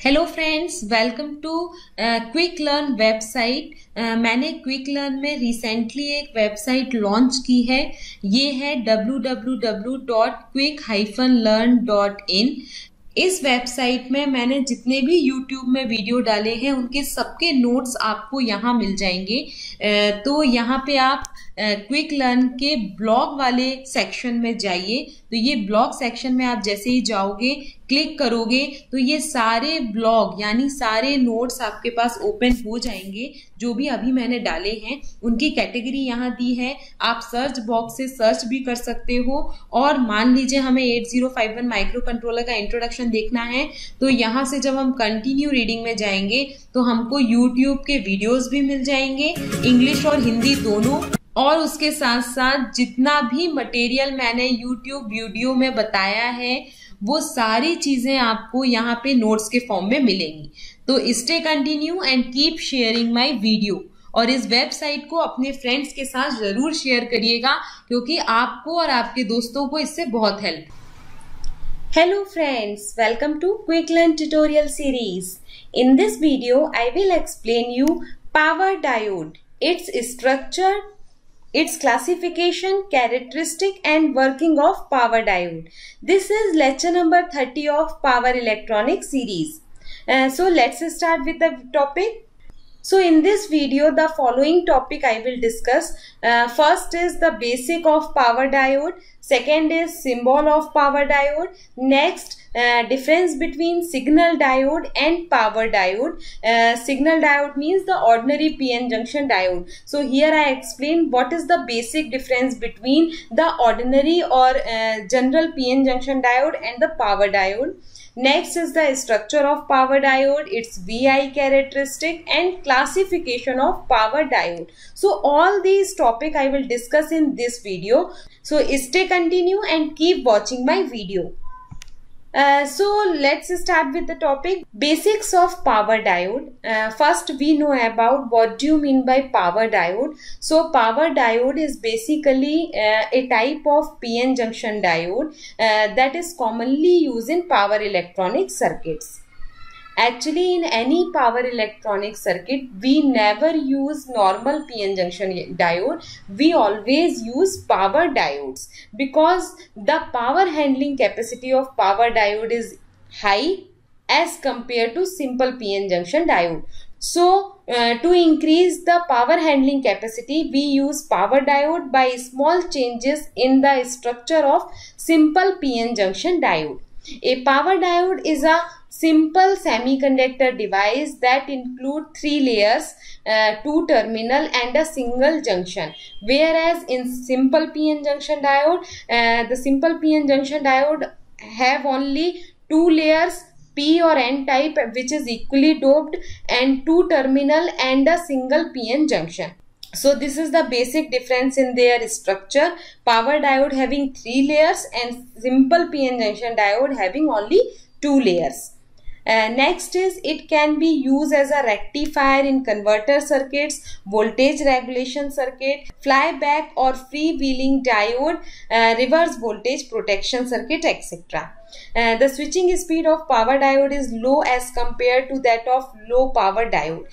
Hello friends, welcome to Quick Learn website. मैंने Quick Learn में recently एक website launch की है। ये है www.quick-learn.in। इस वेबसाइट में मैंने जितने भी YouTube में वीडियो डाले हैं उनके सबके नोट्स आपको यहाँ मिल जाएंगे। तो यहाँ पे आप क्विक लर्न के ब्लॉग वाले सेक्शन में जाइए। तो ये ब्लॉग सेक्शन में आप जैसे ही जाओगे, क्लिक करोगे तो ये सारे ब्लॉग यानी सारे नोट्स आपके पास ओपन हो जाएंगे। जो भी अभी मैंने डाले हैं उनकी कैटेगरी यहाँ दी है। आप सर्च बॉक्स से सर्च भी कर सकते हो। और मान लीजिए हमें 8051 माइक्रो कंट्रोलर का इंट्रोडक्शन देखना है तो यहाँ से जब हम कंटिन्यू रीडिंग में जाएंगे तो हमको यूट्यूब के वीडियोस भी मिल जाएंगे, इंग्लिश और हिंदी दोनों। और उसके साथ साथ जितना भी मटेरियल मैंने यूट्यूब वीडियो में बताया है वो सारी चीजें आपको यहाँ पे नोट्स के फॉर्म में मिलेंगी। तो stay continue and keep sharing my video. और इस वेबसाइट को अपने फ्रेंड्स के साथ जरूर शेयर करिएगा क्योंकि आपको और आपके दोस्तों को इससे बहुत help. Hello friends, welcome to Quick Learn tutorial series. In this video, I will explain you power diode, its structure, its classification, characteristic and working of power diode. This is lecture number 30 of Power Electronics series. So let's start with the topic. So in this video, the following topic I will discuss. First is the basic of power diode. Second is symbol of power diode. Next, difference between signal diode and power diode. Signal diode means the ordinary PN junction diode. So here I explain what is the basic difference between the ordinary or general PN junction diode and the power diode. Next is the structure of power diode, its VI characteristic and classification of power diode. So all these topics I will discuss in this video. So stay continue and keep watching my video. So let's start with the topic basics of power diode. First we know about what do you mean by power diode. So power diode is basically a type of PN junction diode that is commonly used in power electronic circuits. Actually, in any power electronic circuit, we never use normal PN junction diode. We always use power diodes because the power handling capacity of power diode is high as compared to simple PN junction diode. So, to increase the power handling capacity, we use power diode by small changes in the structure of simple PN junction diode. A power diode is a simple semiconductor device that include three layers, two terminal and a single junction. Whereas in simple PN junction diode, the simple PN junction diode have only two layers, P or N type, which is equally doped, and two terminal and a single PN junction. So this is the basic difference in their structure. Power diode having three layers and simple PN junction diode having only two layers. Next is it can be used as a rectifier in converter circuits, voltage regulation circuit, flyback or freewheeling diode, reverse voltage protection circuit, etc. The switching speed of power diode is low as compared to that of low power diode.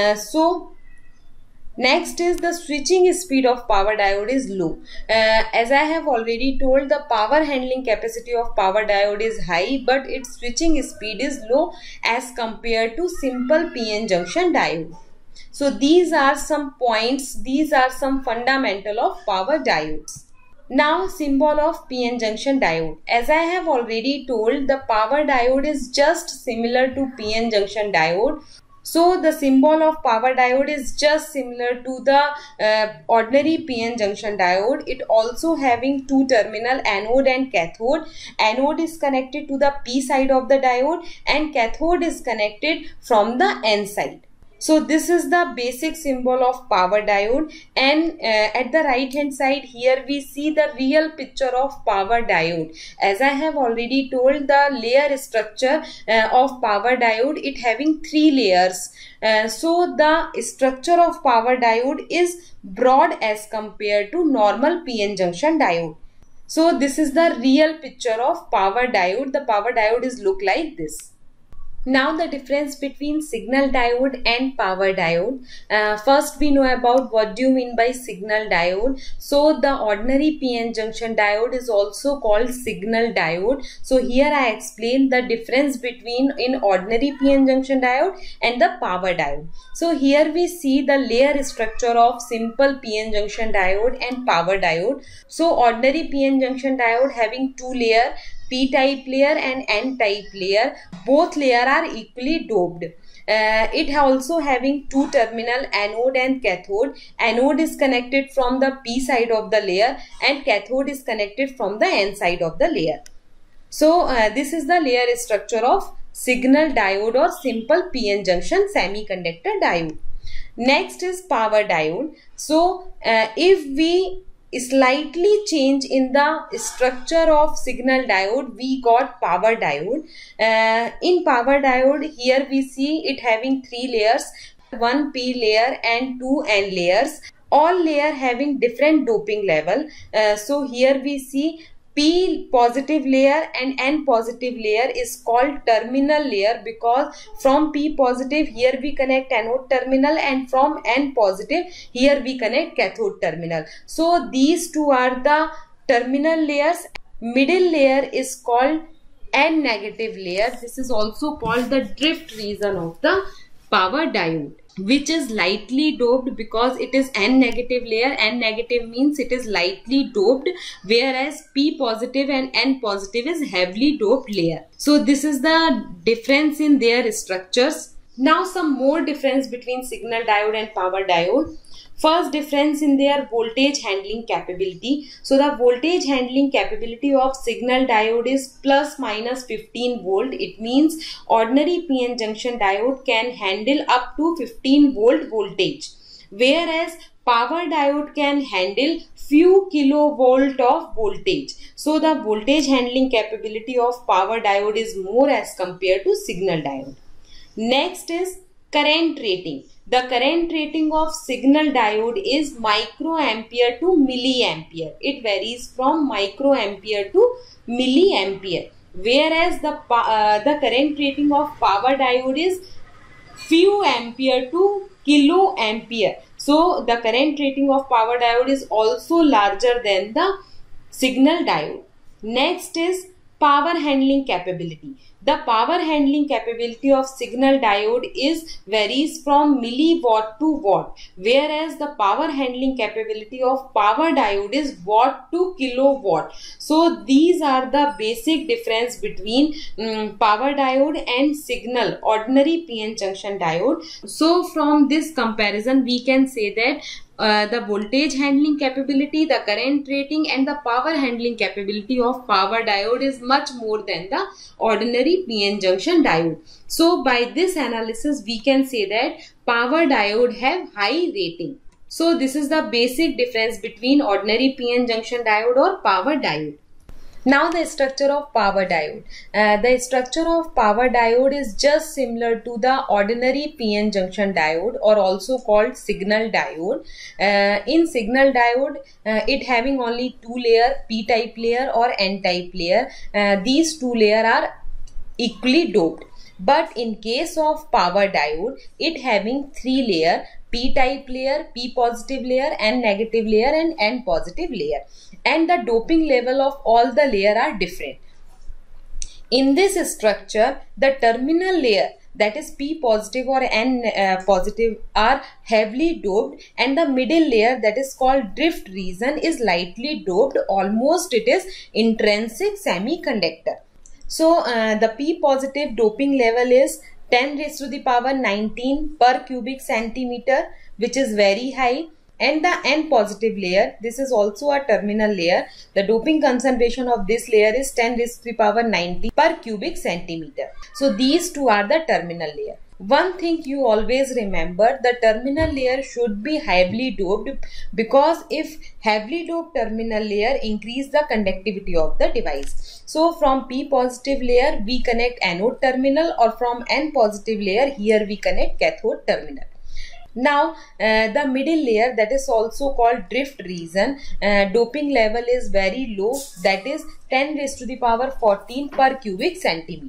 Next is the switching speed of power diode is low. As I have already told, the power handling capacity of power diode is high, but its switching speed is low as compared to simple PN junction diode. So these are some points, these are some fundamental of power diodes. Now symbol of PN junction diode. As I have already told, the power diode is just similar to PN junction diode. So the symbol of power diode is just similar to the ordinary PN junction diode. It also having two terminal, anode and cathode. Anode is connected to the P side of the diode and cathode is connected from the N side. So this is the basic symbol of power diode, and at the right hand side here we see the real picture of power diode. As I have already told, the layer structure of power diode, it having three layers. So the structure of power diode is broad as compared to normal PN junction diode. So this is the real picture of power diode. The power diode is look like this. Now the difference between signal diode and power diode. First we know about what do you mean by signal diode. So the ordinary PN junction diode is also called signal diode. So here I explain the difference between in ordinary PN junction diode and the power diode. So here we see the layer structure of simple PN junction diode and power diode. So ordinary PN junction diode having two layers, P-type layer and N-type layer. Both layers are equally doped. It also having two terminal, anode and cathode. Anode is connected from the P side of the layer and cathode is connected from the N side of the layer. So this is the layer structure of signal diode or simple PN junction semiconductor diode. Next is power diode. So if we slightly change in the structure of signal diode, we got power diode. In power diode, here we see it having three layers, one P layer and two N layers. All layer having different doping level. So here we see P positive layer and N positive layer is called terminal layer, because from P positive here we connect anode terminal and from N positive here we connect cathode terminal. So these two are the terminal layers. Middle layer is called N negative layer. This is also called the drift region of the power diode, which is lightly doped because it is N negative layer. N negative means it is lightly doped, whereas P positive and N positive is heavily doped layer. So this is the difference in their structures. Now some more difference between signal diode and power diode. First difference in their voltage handling capability. So the voltage handling capability of signal diode is plus minus 15 volt. It means ordinary PN junction diode can handle up to 15 volt voltage, whereas power diode can handle few kilovolt of voltage. So the voltage handling capability of power diode is more as compared to signal diode. Next is current rating. The current rating of signal diode is microampere to milliampere. It varies from microampere to milliampere, whereas the current rating of power diode is few ampere to kiloampere. So the current rating of power diode is also larger than the signal diode. Next is power handling capability. The power handling capability of signal diode is varies from milliwatt to watt, whereas the power handling capability of power diode is watt to kilowatt. So these are the basic difference between power diode and signal ordinary PN junction diode. So from this comparison we can say that the voltage handling capability, the current rating and the power handling capability of power diode is much more than the ordinary PN junction diode. So by this analysis we can say that power diode have high rating. So this is the basic difference between ordinary PN junction diode or power diode. Now the structure of power diode. The structure of power diode is just similar to the ordinary PN junction diode or also called signal diode. In signal diode, it having only two layer, P-type layer or N-type layer. These two layers are equally doped. But in case of power diode, it having three layer, P-type layer, P positive layer, N negative layer and N positive layer. And the doping level of all the layer are different. In this structure, the terminal layer, that is P positive or N positive, are heavily doped, and the middle layer, that is called drift region, is lightly doped. Almost it is intrinsic semiconductor. So the P positive doping level is 10 raised to the power 19 per cubic centimeter, which is very high. And the N positive layer, this is also a terminal layer. The doping concentration of this layer is 10 raised to the power 90 per cubic centimeter. So these two are the terminal layer. One thing you always remember, the terminal layer should be heavily doped, because if heavily doped terminal layer increase the conductivity of the device. So from P positive layer we connect anode terminal, or from N positive layer here we connect cathode terminal. Now the middle layer, that is also called drift region, doping level is very low, that is 10 raised to the power 14 per cubic centimeter.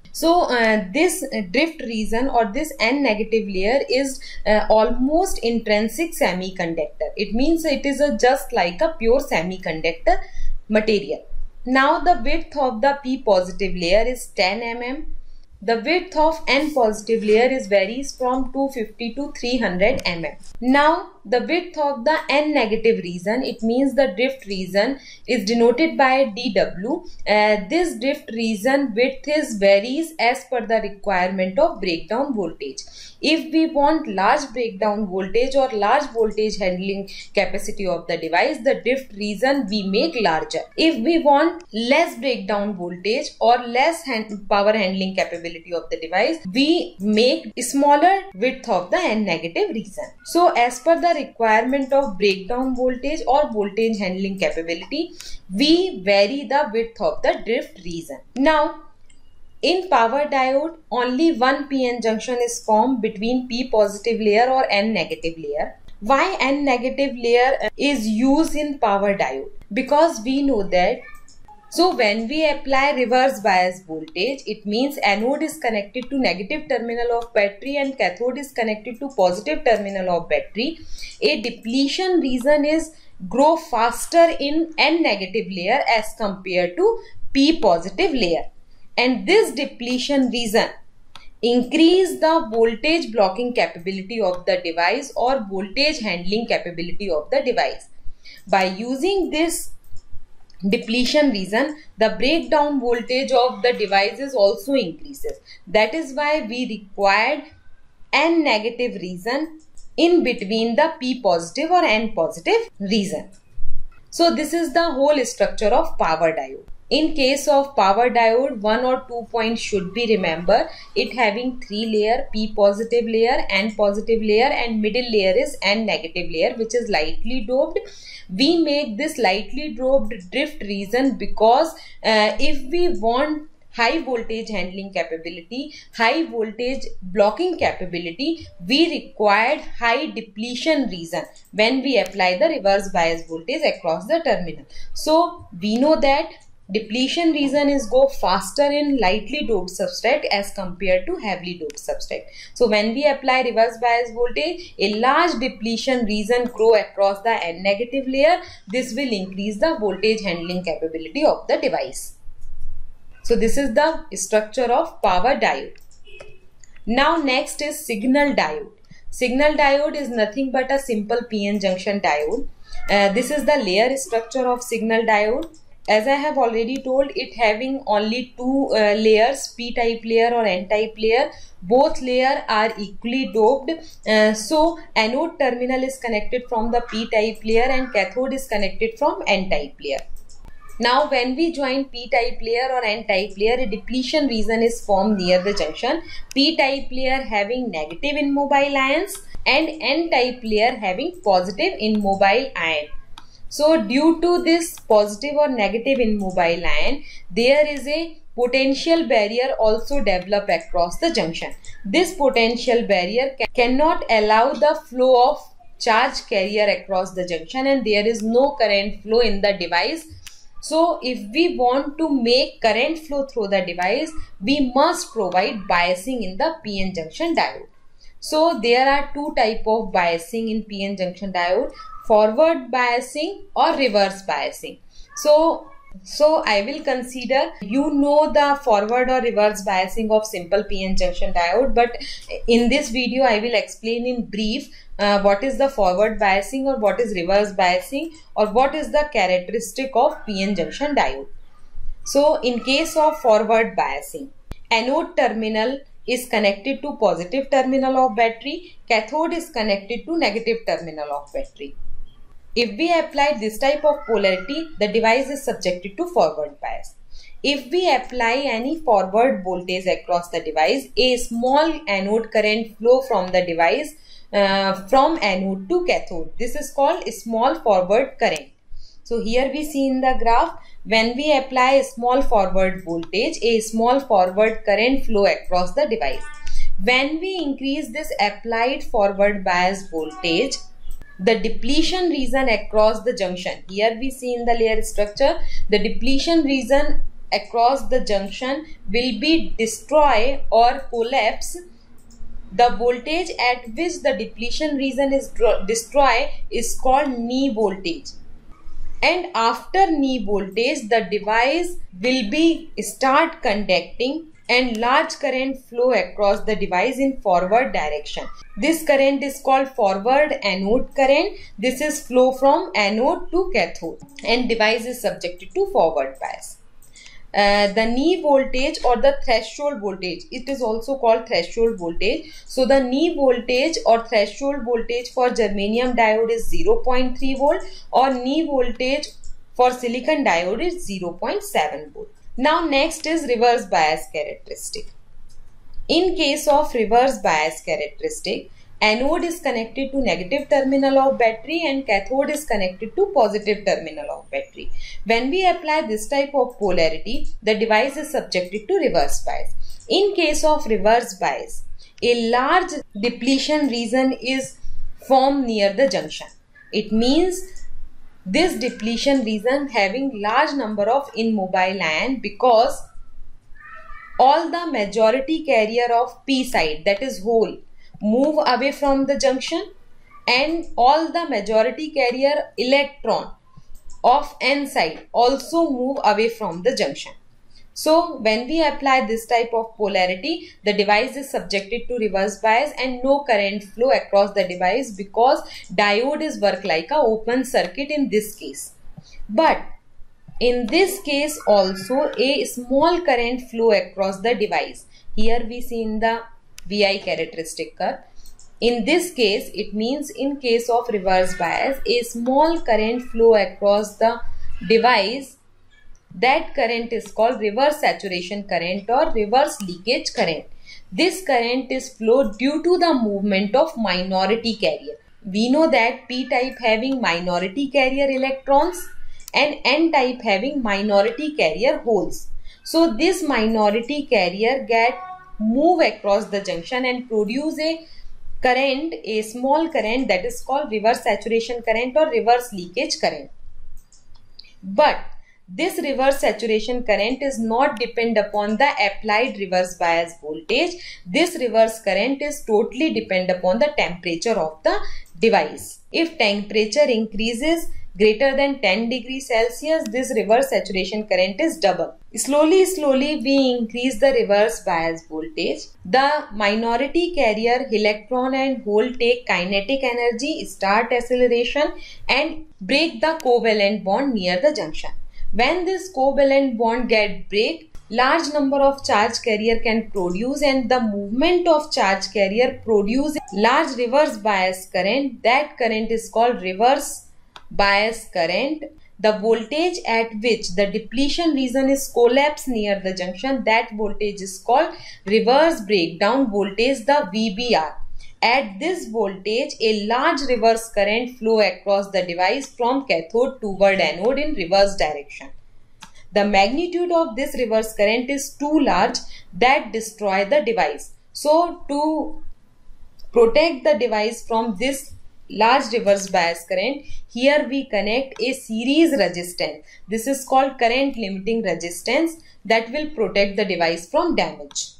So this drift region or this N negative layer is almost intrinsic semiconductor. It means it is just like a pure semiconductor material. Now the width of the P positive layer is 10 mm. The width of N positive layer is varies from 250 to 300 mm. Now the width of the N negative region, it means the drift region, is denoted by dW. This drift region width is varies as per the requirement of breakdown voltage. If we want large breakdown voltage or large voltage handling capacity of the device, the drift region we make larger. If we want less breakdown voltage or less power handling capability of the device, we make smaller width of the N negative region. So as per the requirement of breakdown voltage or voltage handling capability, we vary the width of the drift region. Now in power diode, only one PN junction is formed between P positive layer or N negative layer. Why N negative layer is used in power diode? Because we know that, so when we apply reverse bias voltage, it means anode is connected to negative terminal of battery and cathode is connected to positive terminal of battery. A depletion region is grow faster in N negative layer as compared to P positive layer. And this depletion region increase the voltage blocking capability of the device or voltage handling capability of the device. By using this depletion region, the breakdown voltage of the devices also increases. That is why we required N negative region in between the P positive or N positive region. So this is the whole structure of power diode. In case of power diode, 1 or 2 points should be remembered. It having 3 layer, P positive layer, N positive layer, and middle layer is N negative layer, which is lightly doped. We make this lightly doped drift region because if we want high voltage handling capability, high voltage blocking capability, we required high depletion region when we apply the reverse bias voltage across the terminal. So we know that depletion region is go faster in lightly doped substrate as compared to heavily doped substrate. So when we apply reverse bias voltage, a large depletion region grow across the N negative layer. This will increase the voltage handling capability of the device. So this is the structure of power diode. Now next is signal diode. Signal diode is nothing but a simple PN junction diode. This is the layer structure of signal diode. As I have already told, it having only 2 layers, P type layer or N type layer. Both layers are equally doped. So anode terminal is connected from the P type layer and cathode is connected from N type layer. Now when we join P type layer or N type layer, a depletion region is formed near the junction. P type layer having negative immobile ions and N type layer having positive immobile ion. So due to this positive or negative immobile ion, there is a potential barrier also develop across the junction. This potential barrier cannot allow the flow of charge carrier across the junction and there is no current flow in the device. So if we want to make current flow through the device, we must provide biasing in the PN junction diode. So there are 2 types of biasing in PN junction diode: forward biasing or reverse biasing. So I will consider you know the forward or reverse biasing of simple PN junction diode, but in this video I will explain in brief what is the forward biasing or what is reverse biasing or what is the characteristic of PN junction diode. So in case of forward biasing, anode terminal is connected to positive terminal of battery, cathode is connected to negative terminal of battery. If we apply this type of polarity, the device is subjected to forward bias. If we apply any forward voltage across the device, a small anode current flow from the device from anode to cathode. This is called a small forward current. So here we see in the graph, when we apply a small forward voltage, a small forward current flow across the device. When we increase this applied forward bias voltage, the depletion region across the junction, here we see in the layer structure, the depletion region across the junction will be destroy or collapse. The voltage at which the depletion region is destroyed is called knee voltage. And after knee voltage, the device will be start conducting and large current flow across the device in forward direction. This current is called forward anode current. This is flow from anode to cathode and device is subjected to forward bias. The knee voltage or the threshold voltage, it is also called threshold voltage. So the knee voltage or threshold voltage for germanium diode is 0.3 volt or knee voltage for silicon diode is 0.7 volt. Now next is reverse bias characteristic. In case of reverse bias characteristic, anode is connected to negative terminal of battery and cathode is connected to positive terminal of battery. When we apply this type of polarity, the device is subjected to reverse bias. In case of reverse bias, a large depletion region is formed near the junction. It means this depletion region having large number of immobile ion because all the majority carrier of p side, that is hole, move away from the junction and all the majority carrier electron of n side also move away from the junction. So when we apply this type of polarity, the device is subjected to reverse bias and no current flow across the device because diode is work like a open circuit in this case. But in this case also a small current flow across the device. Here we see in the VI characteristic curve. In this case, it means in case of reverse bias, a small current flow across the device. That current is called reverse saturation current or reverse leakage current. This current is flowed due to the movement of minority carrier. We know that p-type having minority carrier electrons and n-type having minority carrier holes. So this minority carrier move across the junction and produce a current, a small current, that is called reverse saturation current or reverse leakage current. But this reverse saturation current is not depend upon the applied reverse bias voltage. This reverse current is totally depend upon the temperature of the device. If temperature increases greater than 10 degrees Celsius, this reverse saturation current is double. Slowly we increase the reverse bias voltage. The minority carrier electron and hole take kinetic energy, start acceleration and break the covalent bond near the junction. When this covalent bond break, large number of charge carrier can produce and the movement of charge carrier produce large reverse bias current. That current is called reverse bias current. The voltage at which the depletion region is collapsed near the junction, that voltage is called reverse breakdown voltage, the VBR. At this voltage, a large reverse current flow across the device from cathode toward anode in reverse direction. The magnitude of this reverse current is too large that destroy the device. So to protect the device from this large reverse bias current, here we connect a series resistance. This is called current limiting resistance that will protect the device from damage.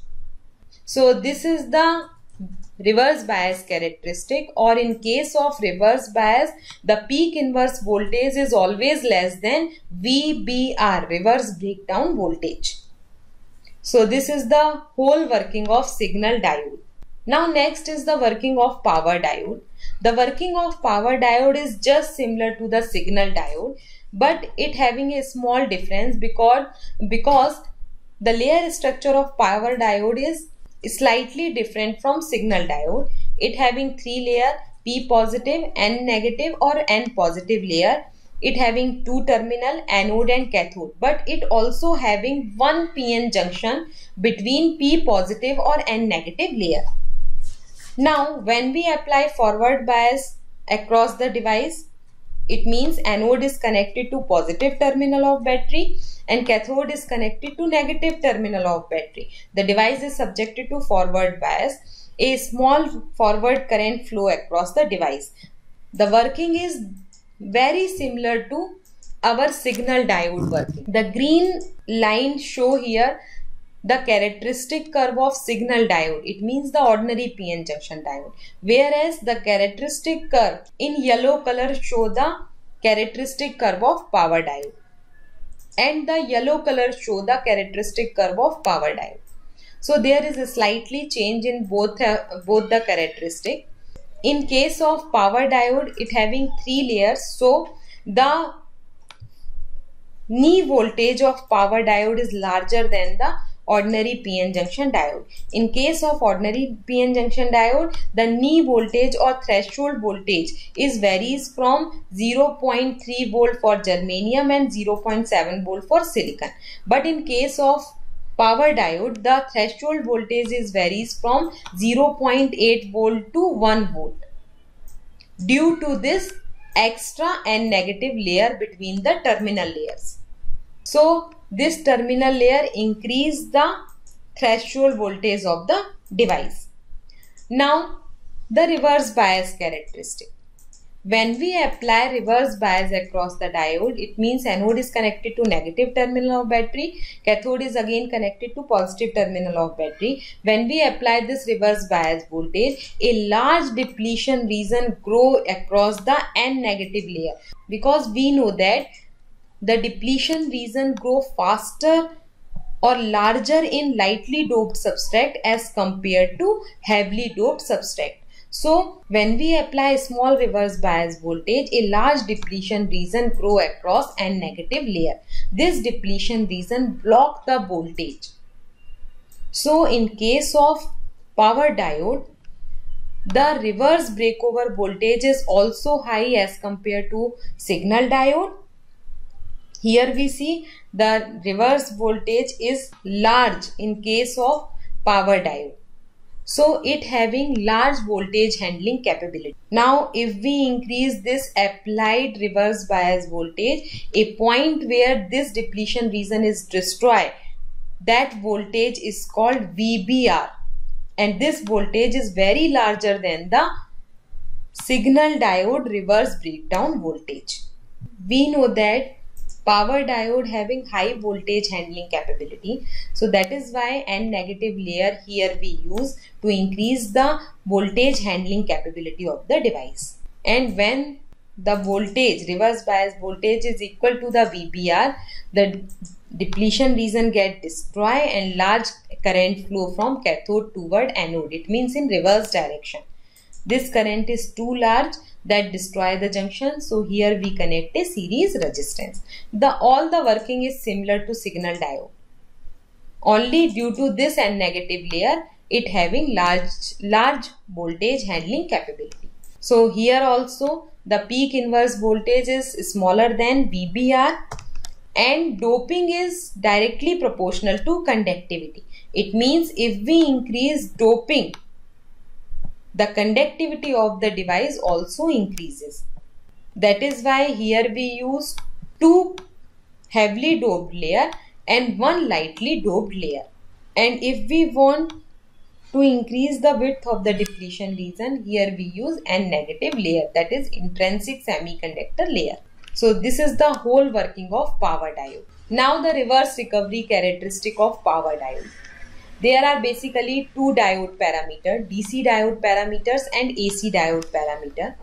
So this is the reverse bias characteristic, or in case of reverse bias, the peak inverse voltage is always less than VBR, reverse breakdown voltage. So this is the whole working of signal diode. Now next is the working of power diode. The working of power diode is just similar to the signal diode, but it having a small difference because the layer structure of power diode is slightly different from signal diode. It having 3 layer, P positive, N negative or N positive layer. It having 2 terminal, anode and cathode, but it also having 1 PN junction between P positive or N negative layer. Now when we apply forward bias across the device, it means anode is connected to positive terminal of battery and cathode is connected to negative terminal of battery. The device is subjected to forward bias. A small forward current flow across the device. The working is very similar to our signal diode working. The green line show here the characteristic curve of signal diode. It means the ordinary PN junction diode. Whereas the characteristic curve in yellow color show the characteristic curve of power diode. And the yellow color show the characteristic curve of power diode. So there is a slightly change in both the characteristic. In case of power diode, it having 3 layers. So the knee voltage of power diode is larger than the ordinary PN junction diode. In case of ordinary PN junction diode, the knee voltage or threshold voltage is varies from 0.3 volt for germanium and 0.7 volt for silicon. But in case of power diode, the threshold voltage is varies from 0.8 volt to 1 volt due to this extra and negative layer between the terminal layers. So this terminal layer increase the threshold voltage of the device. Now the reverse bias characteristic. When we apply reverse bias across the diode, it means anode is connected to negative terminal of battery, cathode is again connected to positive terminal of battery. When we apply this reverse bias voltage, a large depletion region grow across the N negative layer, because we know that the depletion region grow faster or larger in lightly doped substrate as compared to heavily doped substrate. So when we apply small reverse bias voltage, a large depletion region grow across N negative layer. This depletion region block the voltage. So in case of power diode, the reverse breakover voltage is also high as compared to signal diode. Here we see the reverse voltage is large in case of power diode. So it having large voltage handling capability. Now if we increase this applied reverse bias voltage, a point where this depletion region is destroyed, that voltage is called VBR, and this voltage is very larger than the signal diode reverse breakdown voltage. We know that power diode having high voltage handling capability, so that is why N negative layer here we use to increase the voltage handling capability of the device. And when the voltage, reverse bias voltage, is equal to the VBR, the depletion region get destroyed and large current flow from cathode toward anode. It means in reverse direction. This current is too large that destroy the junction. So here we connect a series resistance. All the working is similar to signal diode. Only due to this N negative layer, it having large voltage handling capability. So here also the peak inverse voltage is smaller than VBR, and doping is directly proportional to conductivity. It means if we increase doping, the conductivity of the device also increases. That is why here we use 2 heavily doped layer and 1 lightly doped layer. And if we want to increase the width of the depletion region, here we use N negative layer, that is intrinsic semiconductor layer. So this is the whole working of power diode. Now the reverse recovery characteristic of power diode. There are basically 2 diode parameters, DC diode parameters and AC diode parameter.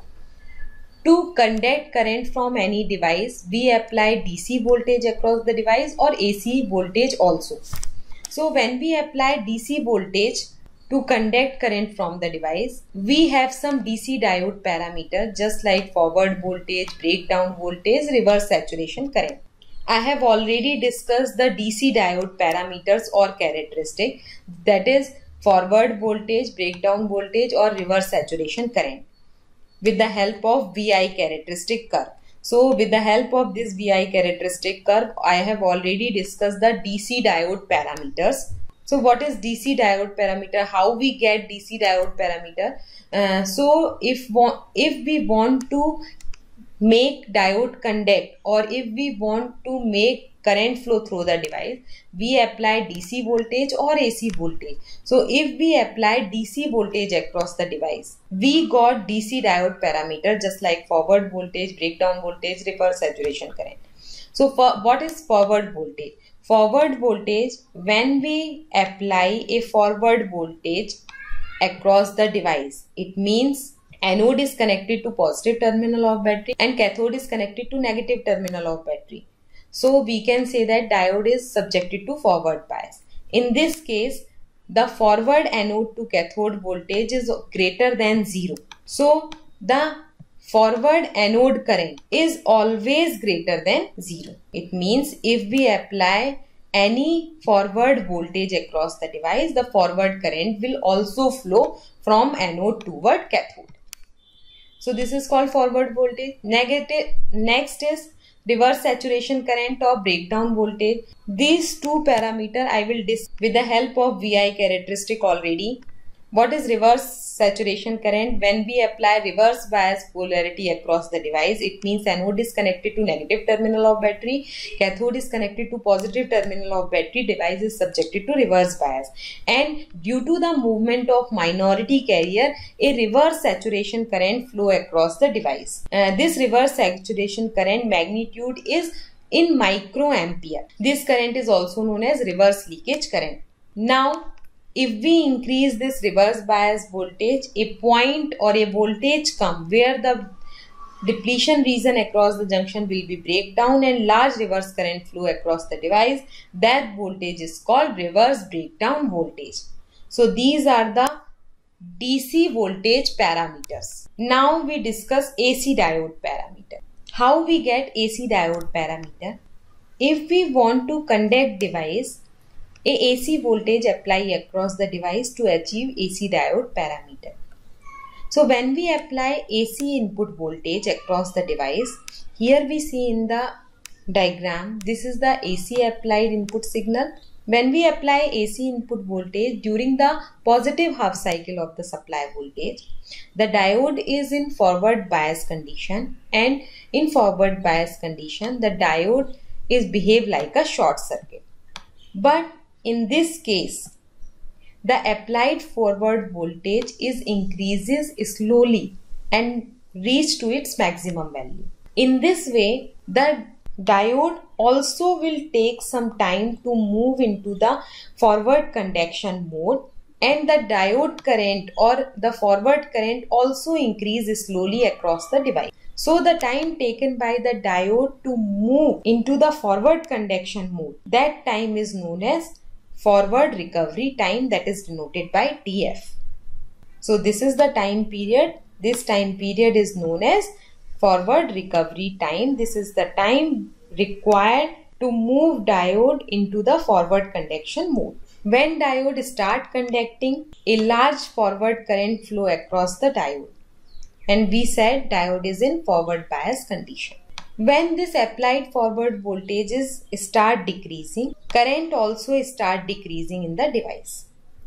To conduct current from any device, we apply DC voltage across the device or AC voltage also. So when we apply DC voltage to conduct current from the device, we have some DC diode parameter just like forward voltage, breakdown voltage, reverse saturation current. I have already discussed the DC diode parameters or characteristic, that is forward voltage, breakdown voltage or reverse saturation current with the help of VI characteristic curve. So with the help of this VI characteristic curve, I have already discussed the DC diode parameters. So what is DC diode parameter? How we get DC diode parameter? So if we want to make diode conduct, or if we want to make current flow through the device, we apply DC voltage or AC voltage. So if we apply DC voltage across the device, we got DC diode parameter just like forward voltage, breakdown voltage, reverse saturation current. So what is forward voltage? Forward voltage, when we apply a forward voltage across the device, it means anode is connected to positive terminal of battery and cathode is connected to negative terminal of battery. So we can say that diode is subjected to forward bias. In this case, the forward anode to cathode voltage is greater than 0. So the forward anode current is always greater than 0. It means if we apply any forward voltage across the device, the forward current will also flow from anode toward cathode. So this is called forward voltage. Next is reverse saturation current or breakdown voltage. These two parameters I will discuss with the help of VI characteristic already. What is reverse saturation current? When we apply reverse bias polarity across the device, it means anode is connected to negative terminal of battery, cathode is connected to positive terminal of battery, device is subjected to reverse bias. And due to the movement of minority carrier, a reverse saturation current flow across the device. This reverse saturation current magnitude is in microampere. This current is also known as reverse leakage current. Now, if we increase this reverse bias voltage, a point or a voltage comes where the depletion region across the junction will be breakdown and large reverse current flow across the device. That voltage is called reverse breakdown voltage. So these are the DC voltage parameters. Now we discuss AC diode parameter. How we get AC diode parameter? If we want to conduct device, a AC voltage apply across the device to achieve AC diode parameter. So when we apply AC input voltage across the device, here we see in the diagram, this is the AC applied input signal. When we apply AC input voltage during the positive half cycle of the supply voltage, the diode is in forward bias condition, and in forward bias condition, the diode is behave like a short circuit. But in this case, the applied forward voltage increases slowly and reach to its maximum value. In this way, the diode also will take some time to move into the forward conduction mode, and the diode current or the forward current also increases slowly across the device. So the time taken by the diode to move into the forward conduction mode, that time is known as forward recovery time, that is denoted by TF. So this is the time period. This time period is known as forward recovery time. This is the time required to move diode into the forward conduction mode. When diode start conducting, a large forward current flow across the diode. And we said diode is in forward bias condition. When this applied forward voltages start decreasing, current also start decreasing in the device.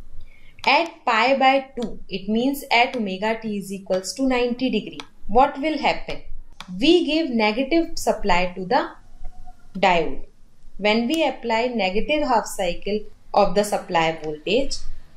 At pi by 2, it means at omega t is equals to 90 degree. What will happen? We give negative supply to the diode. When we apply negative half cycle of the supply voltage,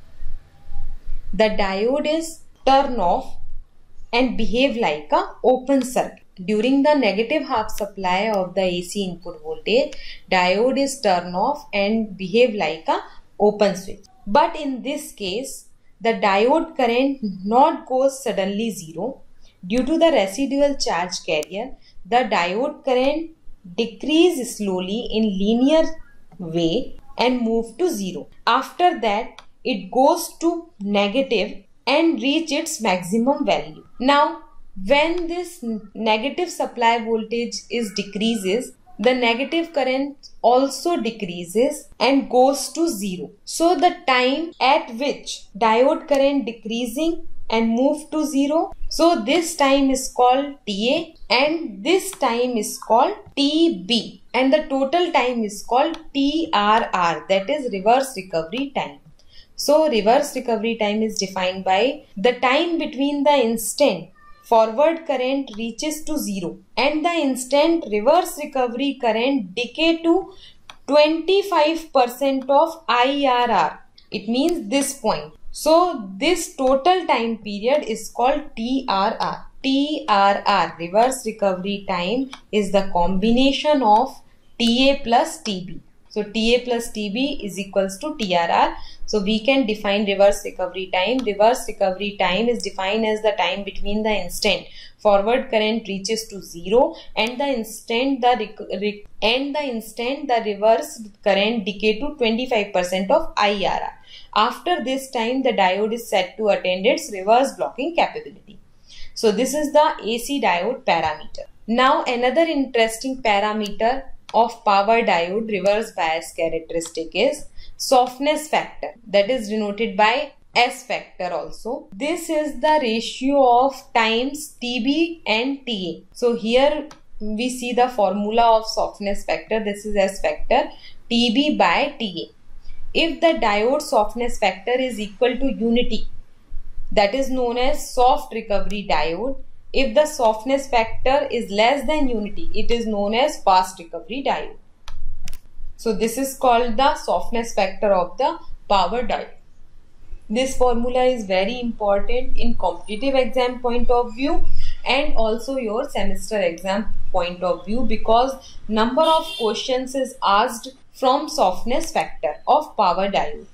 the diode is turn off and behave like a open circuit. During the negative half supply of the AC input voltage, diode is turn off and behave like a open switch. But in this case, the diode current not goes suddenly zero. Due to the residual charge carrier, the diode current decrease slowly in linear way and move to zero. After that, it goes to negative and reach its maximum value. Now, when this negative supply voltage decreases, the negative current also decreases and goes to zero. So the time at which diode current decreasing and move to zero, so this time is called TA and this time is called TB, and the total time is called TRR, that is reverse recovery time. So reverse recovery time is defined by the time between the instant forward current reaches to zero and the instant reverse recovery current decay to 25% of IRR. It means this point. So this total time period is called TRR. TRR, reverse recovery time, is the combination of TA plus TB. So TA plus TB is equals to TRR. So we can define reverse recovery time. Reverse recovery time is defined as the time between the instant forward current reaches to 0 and the instant the reverse current decay to 25% of IRR. After this time, the diode is said to attain its reverse blocking capability. So this is the AC diode parameter. Now another interesting parameter of power diode reverse bias characteristic is softness factor, that is denoted by S factor also. This is the ratio of times TB and TA. So here we see the formula of softness factor. This is S factor, TB by TA. If the diode softness factor is equal to unity, that is known as soft recovery diode. If the softness factor is less than unity, it is known as fast recovery diode. So this is called the softness factor of the power diode. This formula is very important in competitive exam point of view and also your semester exam point of view, because number of questions is asked from softness factor of power diode.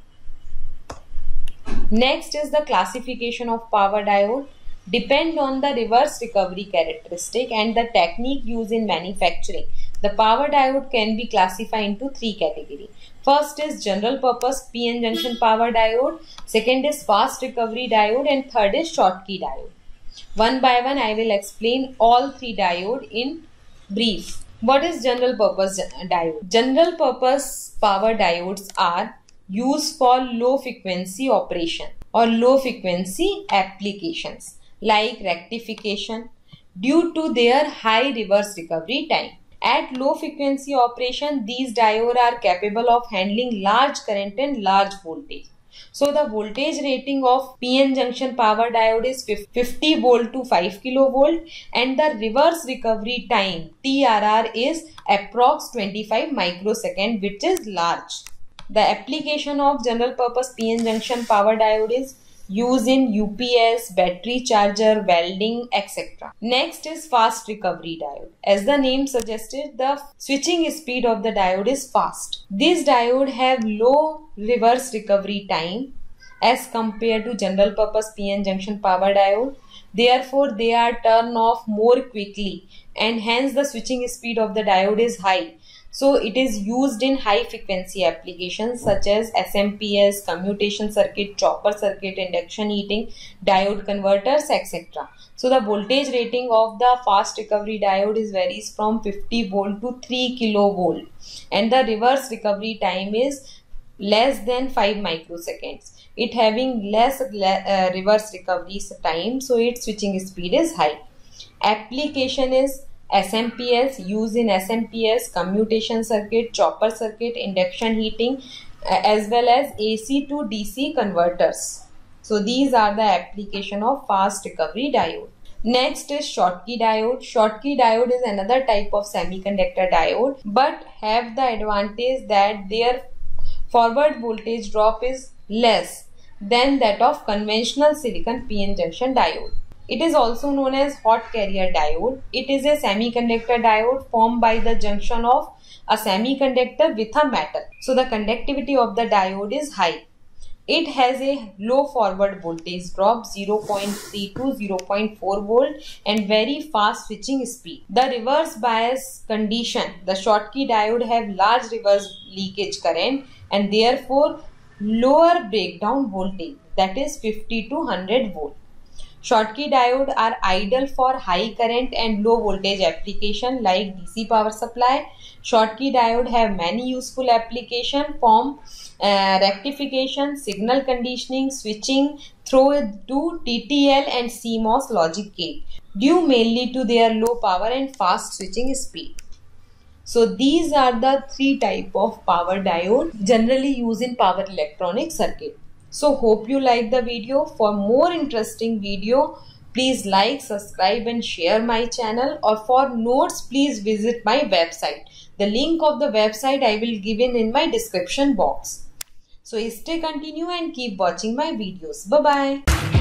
Next is the classification of power diode. Depend on the reverse recovery characteristic and the technique used in manufacturing. The power diode can be classified into three categories. First is general purpose PN junction power diode, second is fast recovery diode, and third is Schottky diode. One by one I will explain all three diode in brief. What is general purpose diode? General purpose power diodes are used for low frequency operation or low frequency applications like rectification due to their high reverse recovery time. At low frequency operation, these diodes are capable of handling large current and large voltage. So the voltage rating of PN junction power diode is 50 volt to 5 kilovolt and the reverse recovery time TRR is approx 25 microsecond, which is large. The application of general purpose PN junction power diode is used in UPS, battery charger, welding, etc. Next is fast recovery diode. As the name suggested, the switching speed of the diode is fast. These diodes have low reverse recovery time as compared to general purpose PN junction power diode. Therefore, they are turned off more quickly and hence the switching speed of the diode is high. So it is used in high frequency applications such as SMPS, commutation circuit, chopper circuit, induction heating, diode converters, etc. So the voltage rating of the fast recovery diode is varies from 50 volt to 3 kilovolt and the reverse recovery time is less than 5 microseconds. It having less reverse recovery time, so its switching speed is high. Application is SMPS, used in SMPS, commutation circuit, chopper circuit, induction heating, as well as AC to DC converters. So these are the application of fast recovery diode. Next is Schottky diode. Schottky diode is another type of semiconductor diode but have the advantage that their forward voltage drop is less than that of conventional silicon PN junction diode. It is also known as hot carrier diode. It is a semiconductor diode formed by the junction of a semiconductor with a metal. So the conductivity of the diode is high. It has a low forward voltage drop 0.3 to 0.4 volt and very fast switching speed. The reverse bias condition, the Schottky diode have large reverse leakage current and therefore lower breakdown voltage, that is 50 to 100 volt. Schottky diodes are ideal for high current and low voltage application like DC power supply. Schottky diodes have many useful applications from rectification, signal conditioning, switching through to TTL and CMOS logic gate, due mainly to their low power and fast switching speed. So these are the three types of power diode generally used in power electronic circuit. So hope you like the video. For more interesting video, please like, subscribe and share my channel, or for notes please visit my website. The link of the website I will give in my description box. So stay continue and keep watching my videos. Bye bye.